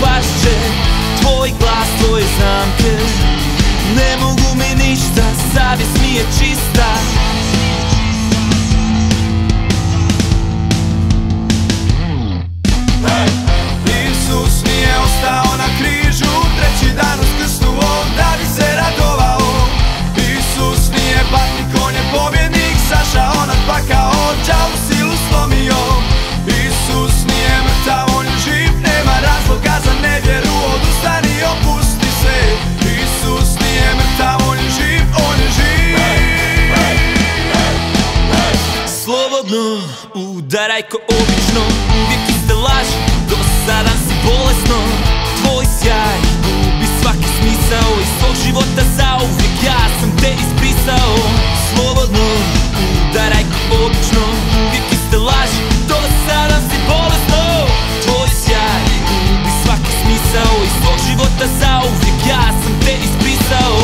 pašće, tvoj glas, tvoje zamke. Ne mogu mi ništa, savjest mi je čista. Isus nije ostao na križu, treći dan uskrsnuo da bi se radovao. Isus nije patnik, on je pobjednik, sašao nad pakao, đavu silu slomio. Isus nije mrtav, on je živ, nema razloga za nevjeru, odustani, opusti se. Isus nije mrtav, on je živ, on je živ. Slobodno udaraj ko obično, uvijek iste laži, dosadan si bolesno. Tvoj sjaj gubi svaki smisao, iz svog života zauvijek ja sam te izbrisao. Slobodno udaraj ko obično, uvijek iste laži, dosadan si bolesno. Tvoj sjaj gubi svaki smisao, iz svog života zauvijek ja sam te izbrisao.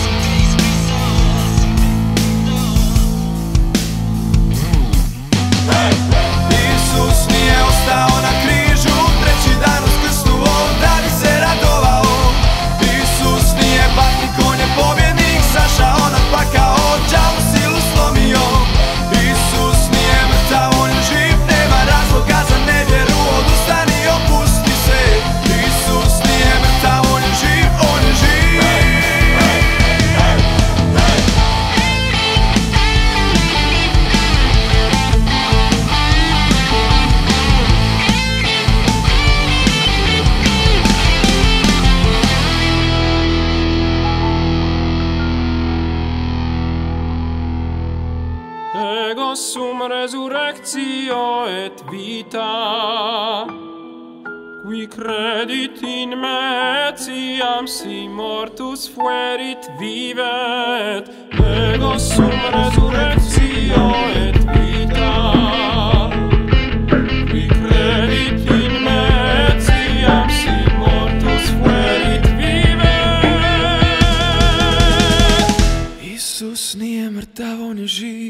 Isus nije ostao na križu, treći dan uskrsnuo da bi se radovao. Isus nije patnik, on je pobjednik, sašao nad pakao, đavu silu slomio. Isus nije mrtav, on je živ, nema razloga za nevjeru, odustani, opusti se. Isus nije mrtav, on je živ, on je živ. Ego sum resurrectio et vita, qui credit in me, etiam si mortus fuerit vivet. Ego sum resurrectio et vita, qui credit in me, etiam si mortus fuerit vivet. Isus nije mrtav, on je živ.